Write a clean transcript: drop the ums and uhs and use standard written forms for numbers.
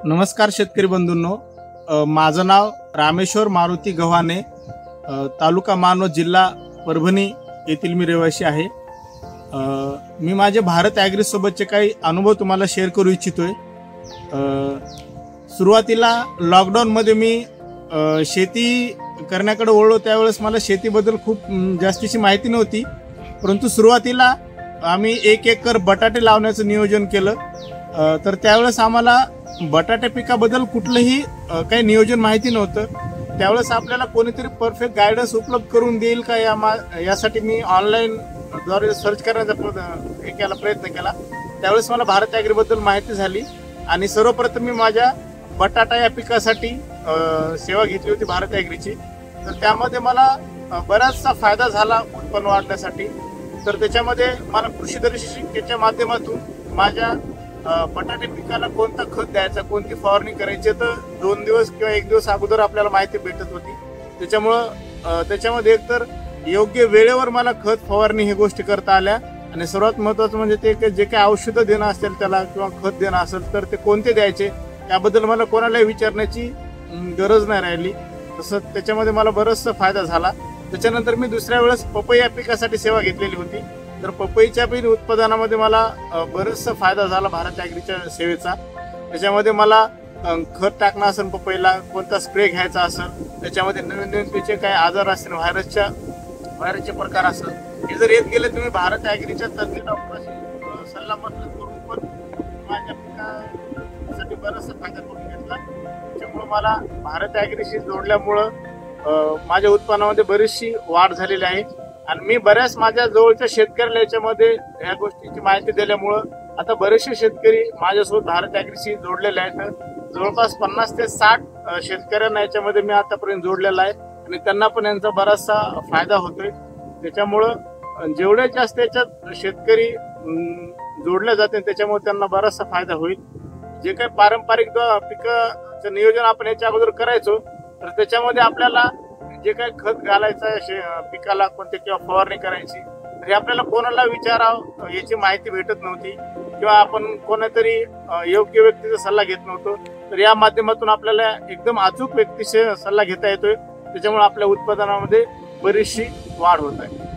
नमस्कार शेतकरी बंधूंनो, माझं नाव रामेश्वर मारुती गव्हाणे, तालुका मानवत, जिल्हा परभणी येथील मी रहिवासी आहे। मी माझे भारत ॲग्री सोबतचे काही अनुभव तुम्हाला शेअर करू इच्छितोय। सुरुवातीला लॉकडाऊनमध्ये मी शेती करण्याकडे वळलो, त्यावेळेस मला शेतीबद्दल खूप जास्तीची माहिती नव्हती, परंतु सुरुवातीला आम्ही 1 एकर बटाटे लावण्याचं नियोजन केलं। तर त्यावेळेस आम्हाला बटाटे पिकाबद्दल कुठलंही काही नियोजन माहिती नव्हतं। त्यावेळेस आपल्याला कोणीतरी परफेक्ट गायडन्स उपलब्ध करून देईल का यासाठी मी ऑनलाईन द्वारे सर्च करण्याचा प्रयत्न केला। त्यावेळेस मला भारत ॲग्रीबद्दल माहिती झाली आणि सर्वप्रथम मी माझ्या बटाटा या पिकासाठी सेवा घेतली होती भारत ॲग्रीची। तर त्यामध्ये मला बराचसा फायदा झाला उत्पन्न वाढण्यासाठी। तर त्याच्यामध्ये मला कृषी दर्शनाच्या माध्यमातून माझ्या बटाटे पिकाला कोणता खत द्यायचा, कोणती फवारणी करायची, तर 2 दिवस किंवा 1 दिवस अगोदर आपल्याला माहिती भेटत होती। त्याच्यामध्ये एकतर योग्य वेळेवर मला खत फवारणी ही गोष्टी करता आल्या आणि सर्वात महत्त्वाचं म्हणजे ते जे काही औषधं देणं असेल त्याला किंवा खत देणं असेल तर ते कोणते द्यायचे त्याबद्दल मला कोणालाही विचारण्याची गरज नाही राहिली। तसं त्याच्यामध्ये मला बराचसा फायदा झाला। त्याच्यानंतर मी दुसऱ्या वेळेस पपई या पिकासाठी सेवा घेतलेली होती। तर पपईच्या बी उत्पादनामध्ये मला बराचसा फायदा झाला भारत ॲग्रीच्या सेवेचा। त्याच्यामध्ये मला खत टाकणं असेल, पपईला कोणता स्प्रे घ्यायचा असेल, त्याच्यामध्ये नवीन त्याचे काही आजार असतील, व्हायरसचे प्रकार असेल, हे जर येत गेले तुम्ही भारत ॲग्रीच्या तज्ज्ञ डॉक्टरांशी सल्ला मसलत करून पण माझ्या पिकासाठी बराचसा फायदा करून घेतला। त्याच्यामुळं मला भारत ॲग्रीशी जोडल्यामुळं माझ्या उत्पन्नामध्ये बरीचशी वाढ झालेली आहे आणि मी बऱ्याच माझ्या जवळच्या शेतकऱ्याला याच्यामध्ये ह्या गोष्टीची माहिती दिल्यामुळं आता बरेचसे शेतकरी माझ्यासोबत भारत ॲग्रीशी जोडलेले आहेत। जवळपास 50 ते 60 शेतकऱ्यांना याच्यामध्ये मी आतापर्यंत जोडलेला आहे आणि त्यांना पण यांचा बराचसा फायदा होतोय। त्याच्यामुळं जेवढे जास्त याच्यात शेतकरी जोडले जाते त्याच्यामुळे त्यांना बराचसा फायदा होईल। जे काही पारंपरिक पिकाचं नियोजन आपण याच्या अगोदर करायचो तर त्याच्यामध्ये आपल्याला जे काही खत घालायचं आहे पिकाला, कोणते किंवा फवारणी करायची, तरी आपल्याला कोणाला विचारावं याची माहिती भेटत नव्हती किंवा आपण कोणातरी योग्य व्यक्तीचा सल्ला घेत नव्हतो। तर या माध्यमातून आपल्याला एकदम अचूक व्यक्तीचे सल्ला घेता येतोय। त्याच्यामुळे आपल्या उत्पादनामध्ये बरीचशी वाढ होत आहे।